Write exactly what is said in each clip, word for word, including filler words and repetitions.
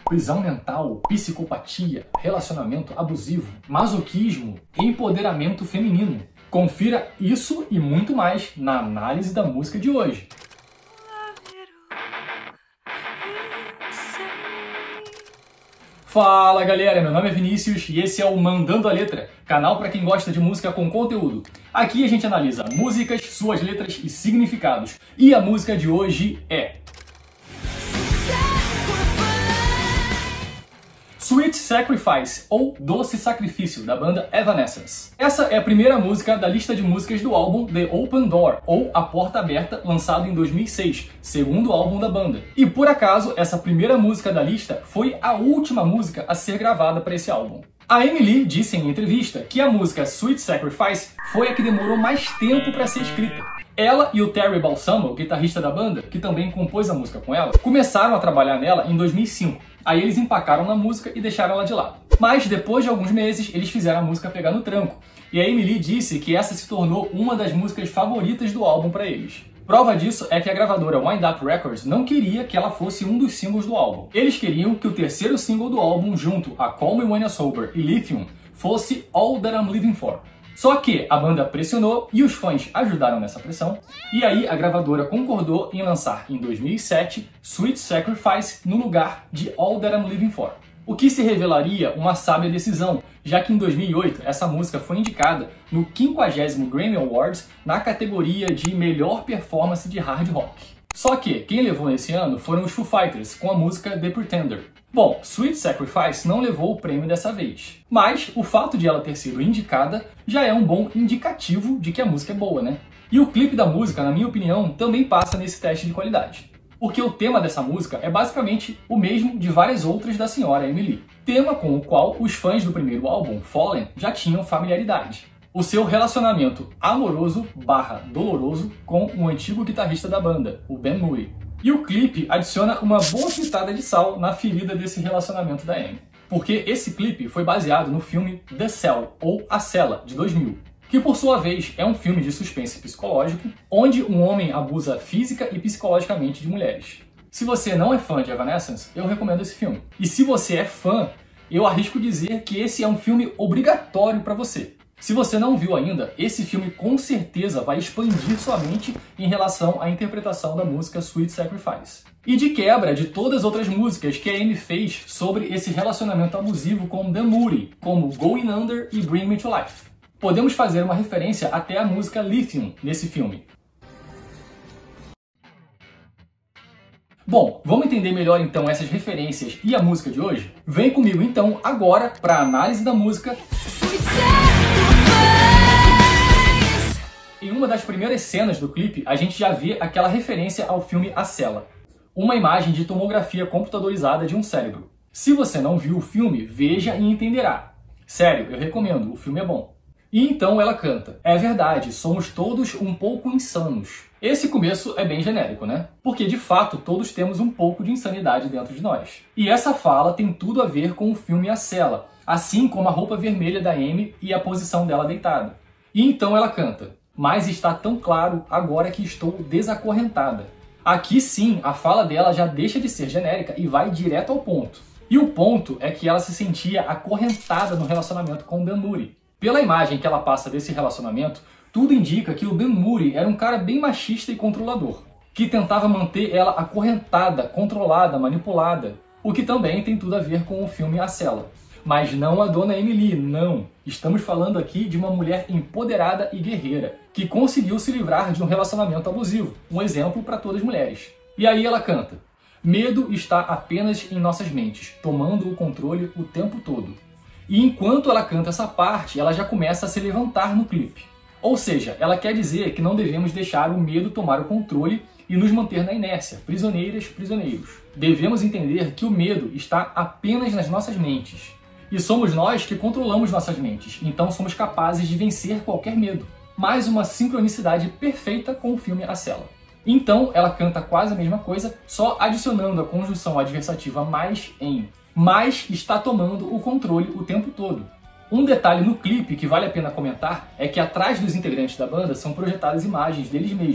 prisão mental, psicopatia, relacionamento abusivo, masoquismo, empoderamento feminino. Confira isso e muito mais na análise da música de hoje. Fala galera, meu nome é Vinícius e esse é o Mandando a Letra, canal para quem gosta de música com conteúdo. Aqui a gente analisa músicas, suas letras e significados. E a música de hoje é Sweet Sacrifice, ou Doce Sacrifício, da banda Evanescence. Essa é a primeira música da lista de músicas do álbum The Open Door, ou A Porta Aberta, lançado em dois mil e seis, segundo álbum da banda. E por acaso, essa primeira música da lista foi a última música a ser gravada para esse álbum. A Amy Lee disse em entrevista que a música Sweet Sacrifice foi a que demorou mais tempo para ser escrita. Ela e o Terry Balsamo, guitarrista da banda, que também compôs a música com ela, começaram a trabalhar nela em dois mil e cinco. Aí eles empacaram na música e deixaram ela de lado. Mas depois de alguns meses, eles fizeram a música pegar no tranco. E a Amy Lee disse que essa se tornou uma das músicas favoritas do álbum para eles. Prova disso é que a gravadora Wind Up Records não queria que ela fosse um dos singles do álbum. Eles queriam que o terceiro single do álbum, junto a Call Me When You're Sober e Lithium, fosse All That I'm Living For. Só que a banda pressionou e os fãs ajudaram nessa pressão, e aí a gravadora concordou em lançar em dois mil e sete Sweet Sacrifice no lugar de All That I'm Living For. O que se revelaria uma sábia decisão, já que em dois mil e oito essa música foi indicada no quinquagésimo Grammy Awards na categoria de Melhor Performance de Hard Rock. Só que quem levou nesse ano foram os Foo Fighters com a música The Pretender. Bom, Sweet Sacrifice não levou o prêmio dessa vez, mas o fato de ela ter sido indicada já é um bom indicativo de que a música é boa, né? E o clipe da música, na minha opinião, também passa nesse teste de qualidade. Porque o tema dessa música é basicamente o mesmo de várias outras da senhora Amy Lee. Tema com o qual os fãs do primeiro álbum, Fallen, já tinham familiaridade. O seu relacionamento amoroso barra doloroso com o antigo guitarrista da banda, o Ben Moody. E o clipe adiciona uma boa pitada de sal na ferida desse relacionamento da Amy. Porque esse clipe foi baseado no filme The Cell, ou A Cela, de dois mil. Que por sua vez é um filme de suspense psicológico, onde um homem abusa física e psicologicamente de mulheres. Se você não é fã de Evanescence, eu recomendo esse filme. E se você é fã, eu arrisco dizer que esse é um filme obrigatório para você. Se você não viu ainda, esse filme com certeza vai expandir sua mente em relação à interpretação da música Sweet Sacrifice. E de quebra de todas as outras músicas que a Amy fez sobre esse relacionamento abusivo com Ben Moody, como Going Under e Bring Me to Life. Podemos fazer uma referência até à música Lithium nesse filme. Bom, vamos entender melhor então essas referências e a música de hoje? Vem comigo então agora para a análise da música. Em uma das primeiras cenas do clipe, a gente já vê aquela referência ao filme A Cela, uma imagem de tomografia computadorizada de um cérebro. Se você não viu o filme, veja e entenderá. Sério, eu recomendo, o filme é bom. E então ela canta: é verdade, somos todos um pouco insanos. Esse começo é bem genérico, né? Porque de fato todos temos um pouco de insanidade dentro de nós. E essa fala tem tudo a ver com o filme A Cela, assim como a roupa vermelha da Amy e a posição dela deitada. E então ela canta: mas está tão claro agora que estou desacorrentada. Aqui sim, a fala dela já deixa de ser genérica e vai direto ao ponto. E o ponto é que ela se sentia acorrentada no relacionamento com Ben Moody. Pela imagem que ela passa desse relacionamento, tudo indica que o Ben Moody era um cara bem machista e controlador, que tentava manter ela acorrentada, controlada, manipulada, o que também tem tudo a ver com o filme A Cela. Mas não a dona Amy Lee, não. Estamos falando aqui de uma mulher empoderada e guerreira, que conseguiu se livrar de um relacionamento abusivo, um exemplo para todas as mulheres. E aí ela canta: medo está apenas em nossas mentes, tomando o controle o tempo todo. E enquanto ela canta essa parte, ela já começa a se levantar no clipe. Ou seja, ela quer dizer que não devemos deixar o medo tomar o controle e nos manter na inércia, prisioneiras, prisioneiros. Devemos entender que o medo está apenas nas nossas mentes. E somos nós que controlamos nossas mentes, então somos capazes de vencer qualquer medo. Mais uma sincronicidade perfeita com o filme A Cela. Então ela canta quase a mesma coisa, só adicionando a conjunção adversativa mais em. Mas está tomando o controle o tempo todo. Um detalhe no clipe que vale a pena comentar é que atrás dos integrantes da banda são projetadas imagens deles mesmos.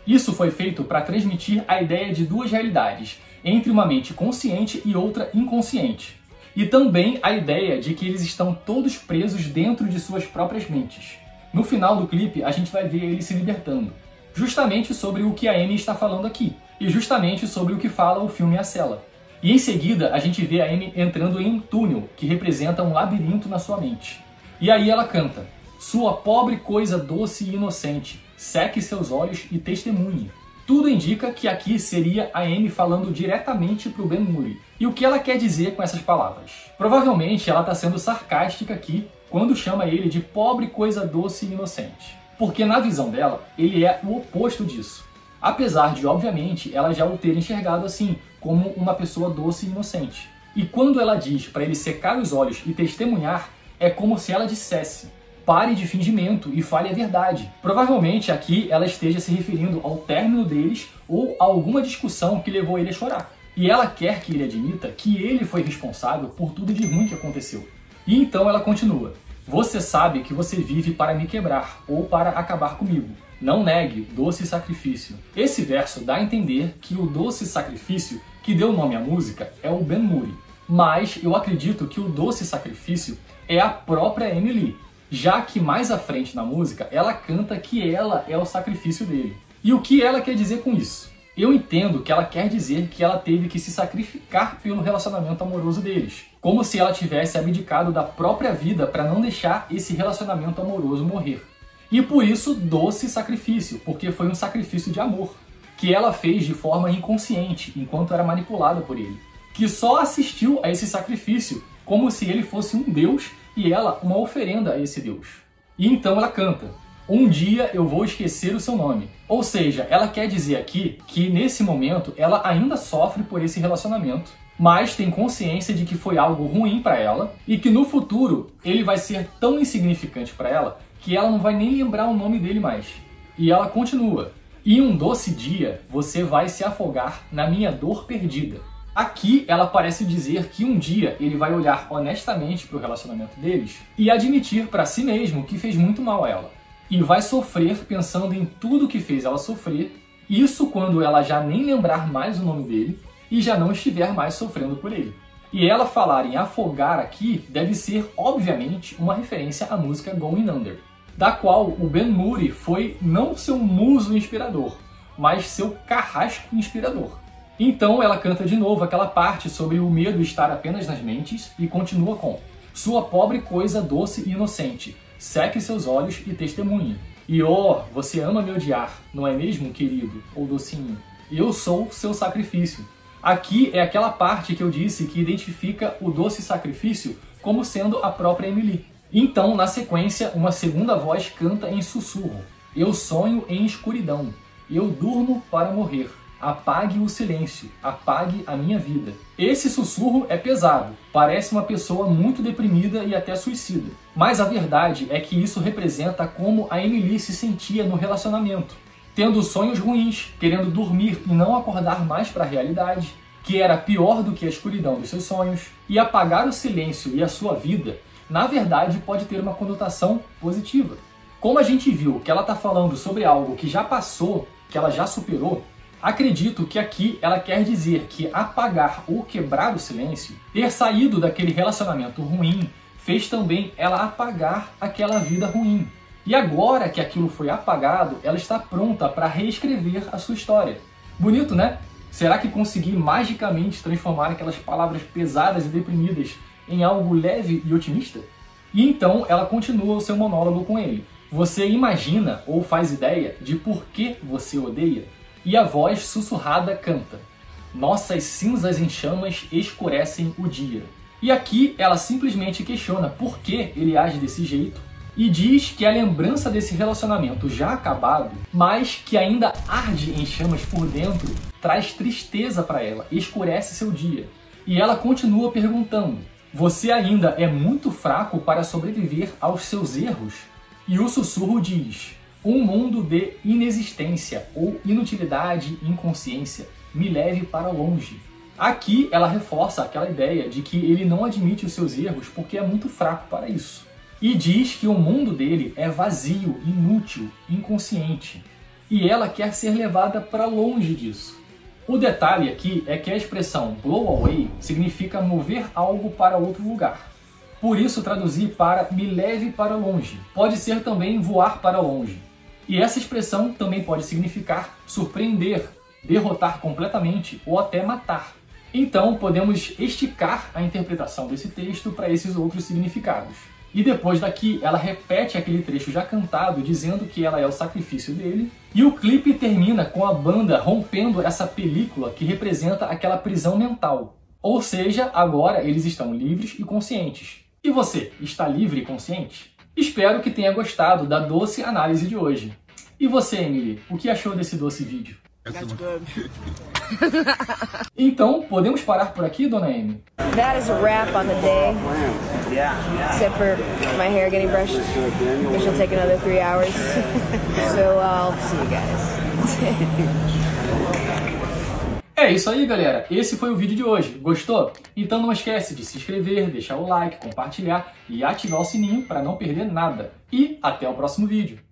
Isso foi feito para transmitir a ideia de duas realidades, entre uma mente consciente e outra inconsciente. E também a ideia de que eles estão todos presos dentro de suas próprias mentes. No final do clipe, a gente vai ver ele se libertando. Justamente sobre o que a Amy está falando aqui. E justamente sobre o que fala o filme A Cela. E em seguida, a gente vê a Amy entrando em um túnel que representa um labirinto na sua mente. E aí ela canta: "Sua pobre coisa doce e inocente, seque seus olhos e testemunhe." Tudo indica que aqui seria a Amy falando diretamente para o Ben Moody. E o que ela quer dizer com essas palavras? Provavelmente ela está sendo sarcástica aqui quando chama ele de pobre coisa doce e inocente. Porque na visão dela, ele é o oposto disso. Apesar de, obviamente, ela já o ter enxergado assim, como uma pessoa doce e inocente. E quando ela diz para ele secar os olhos e testemunhar, é como se ela dissesse: pare de fingimento e fale a verdade. Provavelmente aqui ela esteja se referindo ao término deles ou a alguma discussão que levou ele a chorar. E ela quer que ele admita que ele foi responsável por tudo de ruim que aconteceu. E então ela continua: "Você sabe que você vive para me quebrar ou para acabar comigo. Não negue doce sacrifício." Esse verso dá a entender que o doce sacrifício que deu nome à música é o Ben Moody. Mas eu acredito que o doce sacrifício é a própria Amy Lee, já que mais à frente na música ela canta que ela é o sacrifício dele. E o que ela quer dizer com isso? Eu entendo que ela quer dizer que ela teve que se sacrificar pelo relacionamento amoroso deles, como se ela tivesse abdicado da própria vida para não deixar esse relacionamento amoroso morrer. E por isso, doce sacrifício, porque foi um sacrifício de amor, que ela fez de forma inconsciente, enquanto era manipulada por ele, que só assistiu a esse sacrifício como se ele fosse um deus e ela uma oferenda a esse deus. E então ela canta: "Um dia eu vou esquecer o seu nome." Ou seja, ela quer dizer aqui que nesse momento ela ainda sofre por esse relacionamento, mas tem consciência de que foi algo ruim para ela e que no futuro ele vai ser tão insignificante para ela que ela não vai nem lembrar o nome dele mais. E ela continua: "E um doce dia você vai se afogar na minha dor perdida." Aqui ela parece dizer que um dia ele vai olhar honestamente para o relacionamento deles e admitir para si mesmo que fez muito mal a ela. E vai sofrer pensando em tudo que fez ela sofrer, isso quando ela já nem lembrar mais o nome dele e já não estiver mais sofrendo por ele. E ela falar em afogar aqui deve ser, obviamente, uma referência à música Going Under, da qual o Ben Moody foi não seu muso inspirador, mas seu carrasco inspirador. Então ela canta de novo aquela parte sobre o medo estar apenas nas mentes e continua com: "Sua pobre coisa doce e inocente, seque seus olhos e testemunhe. E oh, você ama me odiar, não é mesmo, querido ou docinho? Eu sou seu sacrifício." Aqui é aquela parte que eu disse que identifica o doce sacrifício como sendo a própria Amy Lee. Então, na sequência, uma segunda voz canta em sussurro: "Eu sonho em escuridão, eu durmo para morrer. Apague o silêncio, apague a minha vida." Esse sussurro é pesado, parece uma pessoa muito deprimida e até suicida. Mas a verdade é que isso representa como a Amy Lee se sentia no relacionamento. Tendo sonhos ruins, querendo dormir e não acordar mais para a realidade, que era pior do que a escuridão dos seus sonhos, e apagar o silêncio e a sua vida, na verdade pode ter uma conotação positiva. Como a gente viu que ela está falando sobre algo que já passou, que ela já superou, acredito que aqui ela quer dizer que apagar ou quebrar o silêncio, ter saído daquele relacionamento ruim, fez também ela apagar aquela vida ruim. E agora que aquilo foi apagado, ela está pronta para reescrever a sua história. Bonito, né? Será que consegui magicamente transformar aquelas palavras pesadas e deprimidas em algo leve e otimista? E então ela continua o seu monólogo com ele. Você imagina ou faz ideia de por que você odeia? E a voz sussurrada canta: "Nossas cinzas em chamas escurecem o dia." E aqui ela simplesmente questiona por que ele age desse jeito e diz que a lembrança desse relacionamento já acabado, mas que ainda arde em chamas por dentro, traz tristeza para ela, escurece seu dia. E ela continua perguntando: "Você ainda é muito fraco para sobreviver aos seus erros?" E o sussurro diz: "Um mundo de inexistência ou inutilidade, inconsciência, me leve para longe." Aqui ela reforça aquela ideia de que ele não admite os seus erros porque é muito fraco para isso. E diz que o mundo dele é vazio, inútil, inconsciente. e ela quer ser levada para longe disso. O detalhe aqui é que a expressão blow away significa mover algo para outro lugar. Por isso traduzir para me leve para longe. Pode ser também voar para longe. E essa expressão também pode significar surpreender, derrotar completamente ou até matar. Então podemos esticar a interpretação desse texto para esses outros significados. E depois daqui ela repete aquele trecho já cantado dizendo que ela é o sacrifício dele. E o clipe termina com a banda rompendo essa película que representa aquela prisão mental. Ou seja, agora eles estão livres e conscientes. E você, está livre e consciente? Espero que tenha gostado da doce análise de hoje. E você, Emily, o que achou desse doce vídeo? That's good. Então, podemos parar por aqui, dona Amy? That is a wrap on the day. Except for my hair getting brushed, which will take another three hours. So I'll see you guys. É isso aí, galera. Esse foi o vídeo de hoje. Gostou? Então não esquece de se inscrever, deixar o like, compartilhar e ativar o sininho para não perder nada. E até o próximo vídeo.